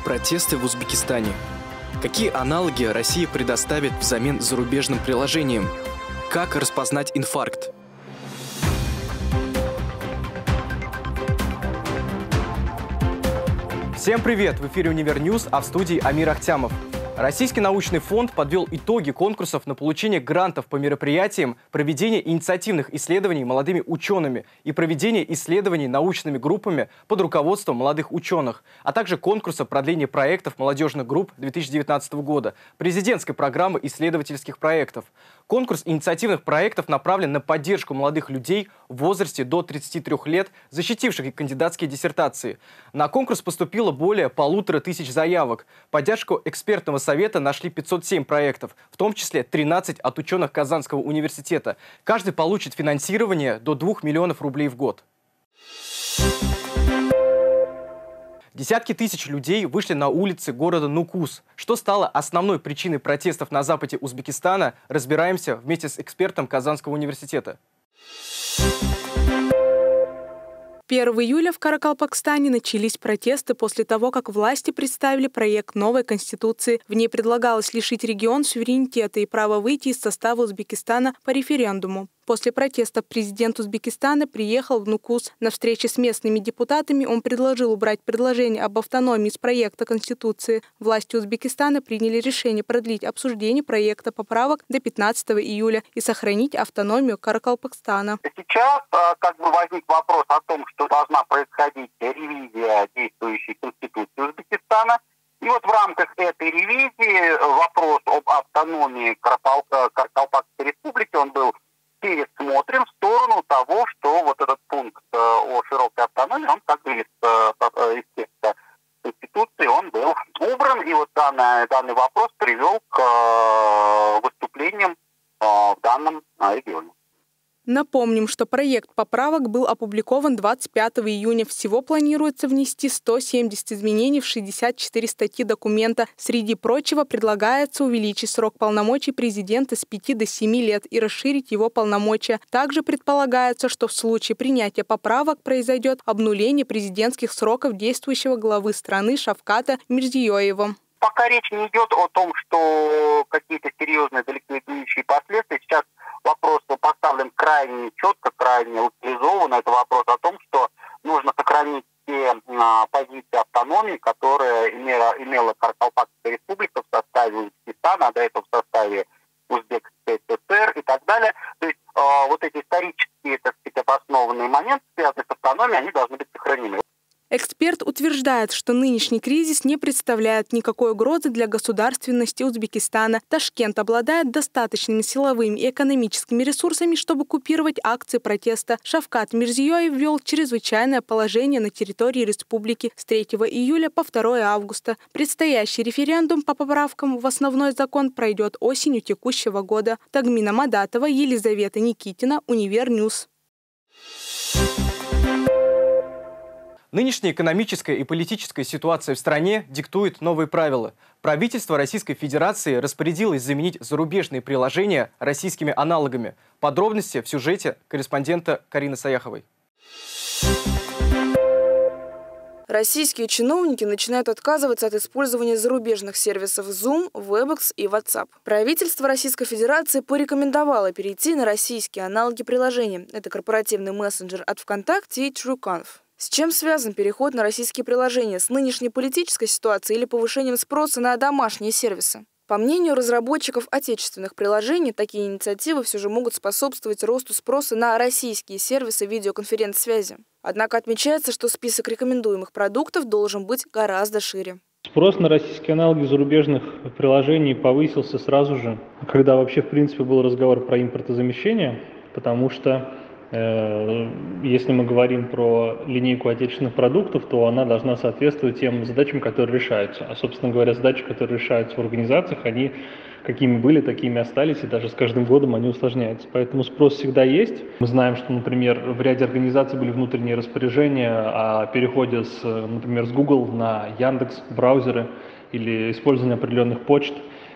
Протесты в Узбекистане. Какие аналоги Россия предоставит взамен зарубежным приложениям? Как распознать инфаркт? Всем привет! В эфире Универньюз, а в студии Амир Ахтямов. Российский научный фонд подвел итоги конкурсов на получение грантов по мероприятиям проведения инициативных исследований молодыми учеными и проведения исследований научными группами под руководством молодых ученых, а также конкурса продления проектов молодежных групп 2019 года, президентской программы исследовательских проектов. Конкурс инициативных проектов направлен на поддержку молодых людей в возрасте до 33 лет, защитивших кандидатские диссертации. На конкурс поступило более 1500 заявок. Поддержку экспертного совета нашли 507 проектов, в том числе 13 от ученых Казанского университета. Каждый получит финансирование до 2 миллионов рублей в год. Десятки тысяч людей вышли на улицы города Нукус. Что стало основной причиной протестов на западе Узбекистана, разбираемся вместе с экспертом Казанского университета. 1 июля в Каракалпакстане начались протесты после того, как власти представили проект новой конституции. В ней предлагалось лишить регион суверенитета и права выйти из состава Узбекистана по референдуму. После протестов президент Узбекистана приехал в Нукус. На встрече с местными депутатами он предложил убрать предложение об автономии из проекта Конституции. Власти Узбекистана приняли решение продлить обсуждение проекта поправок до 15 июля и сохранить автономию Каракалпакстана. Сейчас возник вопрос о том, что должна происходить ревизия действующей Конституции Узбекистана. И вот в рамках этой ревизии вопрос об автономии Каракалпакской республики, он был пересмотрен в сторону того, что вот этот пункт о широкой автономии, он как бы из текста Конституции, он был убран, и вот данный вопрос привел к выступлениям в данном регионе. Напомним, что проект поправок был опубликован 25 июня. Всего планируется внести 170 изменений в 64 статьи документа. Среди прочего, предлагается увеличить срок полномочий президента с 5 до 7 лет и расширить его полномочия. Также предполагается, что в случае принятия поправок произойдет обнуление президентских сроков действующего главы страны Шавката Мирзиёева. Пока речь не идет о том, что какие-то серьезные далеко идущие последствия. Сейчас вопрос поставлен крайне четко, крайне локализованно. Это вопрос о том, что нужно сохранить те позиции автономии, которые имела Каракалпакская республика в составе Узбекистана, а до этого в составе Узбекской ССР и так далее. То есть вот эти исторические, так сказать, обоснованные моменты, связанные с автономией, они должны быть сохранены. Эксперт утверждает, что нынешний кризис не представляет никакой угрозы для государственности Узбекистана. Ташкент обладает достаточными силовыми и экономическими ресурсами, чтобы купировать акции протеста. Шавкат Мирзиёев ввел чрезвычайное положение на территории республики с 3 июля по 2 августа. Предстоящий референдум по поправкам в основной закон пройдет осенью текущего года. Тагмина Мадатова, Елизавета Никитина, Универньюз. Нынешняя экономическая и политическая ситуация в стране диктует новые правила. Правительство Российской Федерации распорядилось заменить зарубежные приложения российскими аналогами. Подробности в сюжете корреспондента Карины Саяховой. Российские чиновники начинают отказываться от использования зарубежных сервисов Zoom, Webex и WhatsApp. Правительство Российской Федерации порекомендовало перейти на российские аналоги приложения. Это корпоративный мессенджер от ВКонтакте и TrueConf. С чем связан переход на российские приложения? С нынешней политической ситуацией или повышением спроса на домашние сервисы? По мнению разработчиков отечественных приложений, такие инициативы все же могут способствовать росту спроса на российские сервисы видеоконференц-связи. Однако отмечается, что список рекомендуемых продуктов должен быть гораздо шире. Спрос на российские аналоги зарубежных приложений повысился сразу же, когда вообще в принципе был разговор про импортозамещение, потому что если мы говорим про линейку отечественных продуктов, то она должна соответствовать тем задачам, которые решаются. А, собственно говоря, задачи, которые решаются в организациях, они какими были, такими остались, и даже с каждым годом они усложняются. Поэтому спрос всегда есть. Мы знаем, что, например, в ряде организаций были внутренние распоряжения о переходе, например, с Google на Яндекс браузеры или использование определенных почт.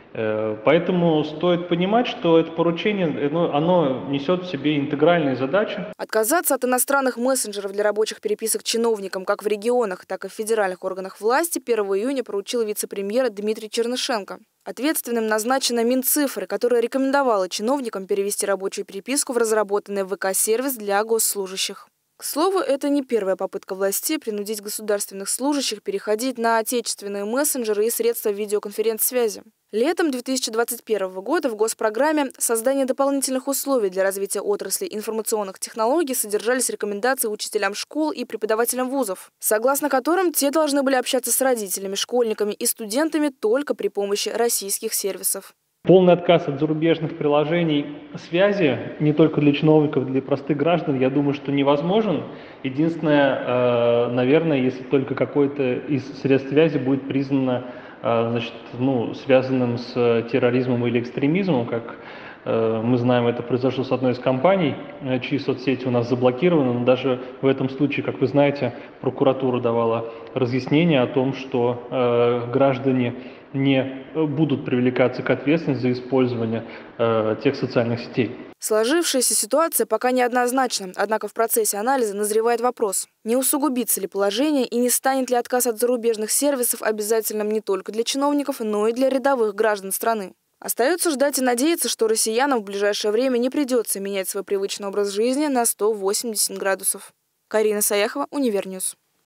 Поэтому стоит понимать, что это поручение, оно несет в себе интегральные задачи. Отказаться от иностранных мессенджеров для рабочих переписок чиновникам как в регионах, так и в федеральных органах власти 1 июня поручил вице-премьер Дмитрий Чернышенко. Ответственным назначена Минцифры, которая рекомендовала чиновникам перевести рабочую переписку в разработанный ВК-сервис для госслужащих. К слову, это не первая попытка властей принудить государственных служащих переходить на отечественные мессенджеры и средства видеоконференц-связи. Летом 2021 года в госпрограмме «Создание дополнительных условий для развития отрасли информационных технологий» содержались рекомендации учителям школ и преподавателям вузов, согласно которым те должны были общаться с родителями, школьниками и студентами только при помощи российских сервисов. Полный отказ от зарубежных приложений связи не только для чиновников, для простых граждан, я думаю, что невозможен. Единственное, наверное, если только какое-то из средств связи будет признано связанным с терроризмом или экстремизмом, как мы знаем, это произошло с одной из компаний, чьи соцсети у нас заблокированы, но даже в этом случае, как вы знаете, прокуратура давала разъяснение о том, что граждане не будут привлекаться к ответственности за использование тех социальных сетей. Сложившаяся ситуация пока неоднозначна, однако в процессе анализа назревает вопрос, не усугубится ли положение и не станет ли отказ от зарубежных сервисов обязательным не только для чиновников, но и для рядовых граждан страны. Остается ждать и надеяться, что россиянам в ближайшее время не придется менять свой привычный образ жизни на 180 градусов. Карина Саяхова, Универньюз.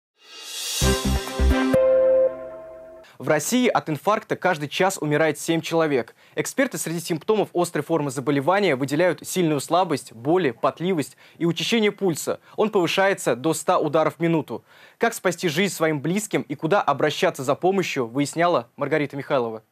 В России от инфаркта каждый час умирает 7 человек. Эксперты среди симптомов острой формы заболевания выделяют сильную слабость, боли, потливость и учащение пульса. Он повышается до 100 ударов в минуту. Как спасти жизнь своим близким и куда обращаться за помощью, выясняла Маргарита Михайлова.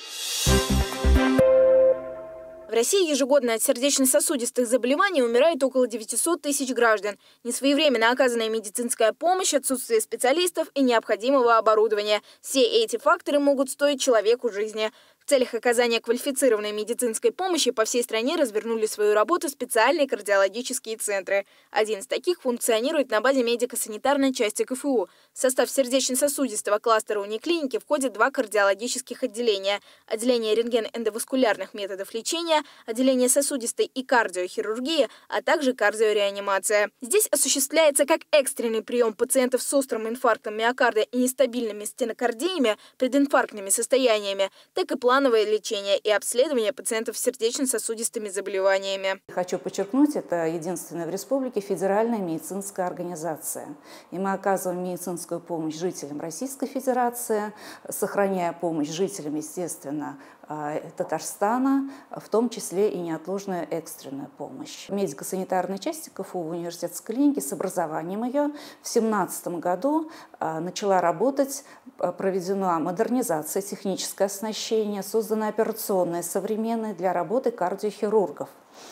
В России ежегодно от сердечно-сосудистых заболеваний умирает около 900 тысяч граждан. Несвоевременно оказанная медицинская помощь, отсутствие специалистов и необходимого оборудования. Все эти факторы могут стоить человеку жизни. В целях оказания квалифицированной медицинской помощи по всей стране развернули свою работу специальные кардиологические центры. Один из таких функционирует на базе медико-санитарной части КФУ. В состав сердечно-сосудистого кластера униклиники входят 2 кардиологических отделения. Отделение рентген-эндоваскулярных методов лечения, отделение сосудистой и кардиохирургии, а также кардиореанимация. Здесь осуществляется как экстренный прием пациентов с острым инфарктом миокарда и нестабильными стенокардиями, прединфарктными состояниями, так и плановое лечение и обследование пациентов с сердечно-сосудистыми заболеваниями. Хочу подчеркнуть, это единственная в республике федеральная медицинская организация. И мы оказываем медицинскую помощь жителям Российской Федерации, сохраняя помощь жителям, естественно, Татарстана, в том числе и неотложную экстренную помощь. В медико-санитарной части КФУ университетской клиники с образованием ее в 2017 году начала работать, проведена модернизация, техническое оснащение, создана операционная современная для работы кардиохирургов.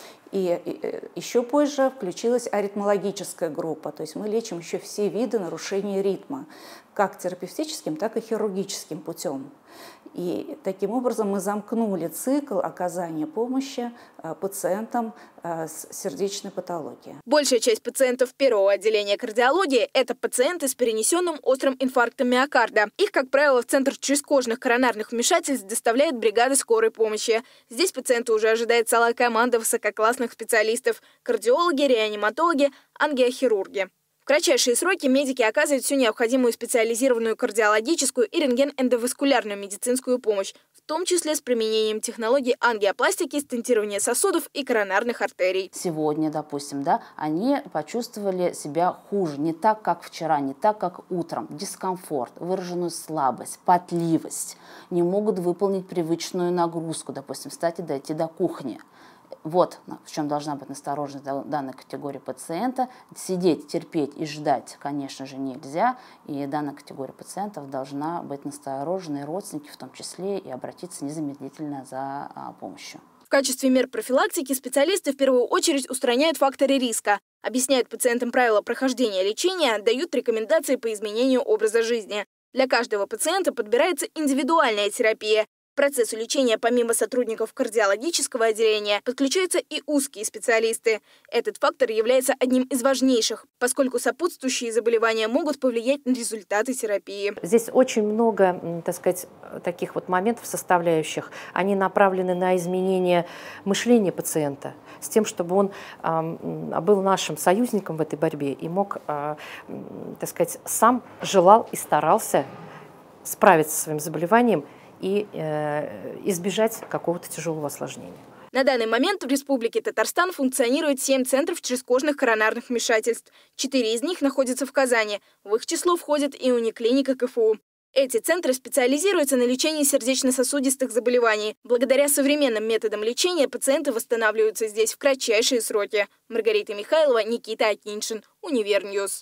И еще позже включилась аритмологическая группа, то есть мы лечим еще все виды нарушений ритма, как терапевтическим, так и хирургическим путем. И таким образом мы замкнули цикл оказания помощи пациентам с сердечной патологией. Большая часть пациентов первого отделения кардиологии – это пациенты с перенесенным острым инфарктом миокарда. Их, как правило, в Центр чрезкожных коронарных вмешательств доставляет бригада скорой помощи. Здесь пациента уже ожидает целая команда высококлассных специалистов – кардиологи, реаниматологи, ангиохирурги. В кратчайшие сроки медики оказывают всю необходимую специализированную кардиологическую и рентген-эндоваскулярную медицинскую помощь, в том числе с применением технологий ангиопластики, стентирования сосудов и коронарных артерий. Сегодня, допустим, они почувствовали себя хуже, не так, как вчера, не так, как утром. Дискомфорт, выраженную слабость, потливость, не могут выполнить привычную нагрузку, допустим, встать и дойти до кухни. Вот в чем должна быть настороженность данной категории пациента. Сидеть, терпеть и ждать, конечно же, нельзя. И данная категория пациентов должна быть насторожена, и родственники в том числе, и обратиться незамедлительно за помощью. В качестве мер профилактики специалисты в первую очередь устраняют факторы риска, объясняют пациентам правила прохождения лечения, дают рекомендации по изменению образа жизни. Для каждого пациента подбирается индивидуальная терапия. процессу лечения помимо сотрудников кардиологического отделения подключаются и узкие специалисты. Этот фактор является одним из важнейших, поскольку сопутствующие заболевания могут повлиять на результаты терапии. Здесь очень много, так сказать, таких вот моментов, составляющих. Они направлены на изменение мышления пациента, с тем, чтобы он был нашим союзником в этой борьбе и мог, так сказать, сам желал и старался справиться со своим заболеванием и избежать какого-то тяжелого осложнения. На данный момент в Республике Татарстан функционирует 7 центров чрезкожных коронарных вмешательств. 4 из них находятся в Казани. В их число входит и униклиника КФУ. Эти центры специализируются на лечении сердечно-сосудистых заболеваний. Благодаря современным методам лечения пациенты восстанавливаются здесь в кратчайшие сроки. Маргарита Михайлова, Никита Акиньшин, Универньюз.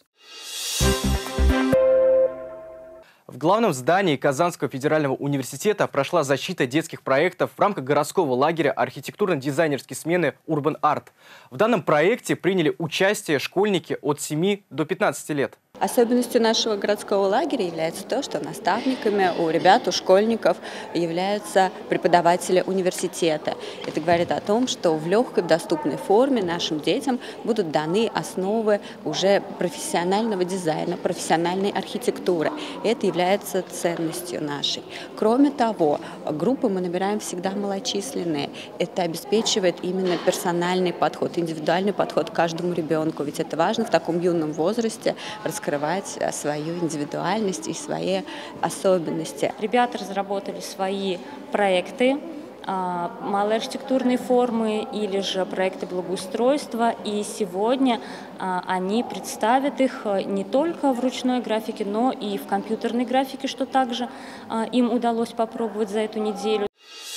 В главном здании Казанского федерального университета прошла защита детских проектов в рамках городского лагеря архитектурно-дизайнерской смены Urban Art. В данном проекте приняли участие школьники от 7 до 15 лет. Особенностью нашего городского лагеря является то, что наставниками у ребят, у школьников являются преподаватели университета. Это говорит о том, что в легкой, доступной форме нашим детям будут даны основы уже профессионального дизайна, профессиональной архитектуры. И это является ценностью нашей. Кроме того, группы мы набираем всегда малочисленные. Это обеспечивает именно персональный подход, индивидуальный подход к каждому ребенку. Ведь это важно в таком юном возрасте раскрывать свою индивидуальность и свои особенности. Ребята разработали свои проекты, малые архитектурные формы или же проекты благоустройства. И сегодня они представят их не только в ручной графике, но и в компьютерной графике, что также им удалось попробовать за эту неделю.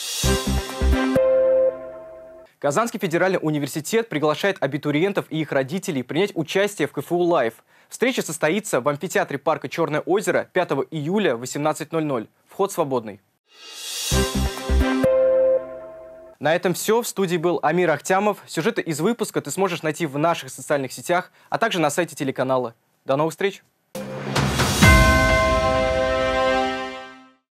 Казанский федеральный университет приглашает абитуриентов и их родителей принять участие в КФУ Лайв. Встреча состоится в амфитеатре парка Черное озеро 5 июля в 18:00. Вход свободный. На этом все. В студии был Амир Ахтямов. Сюжеты из выпуска ты сможешь найти в наших социальных сетях, а также на сайте телеканала. До новых встреч!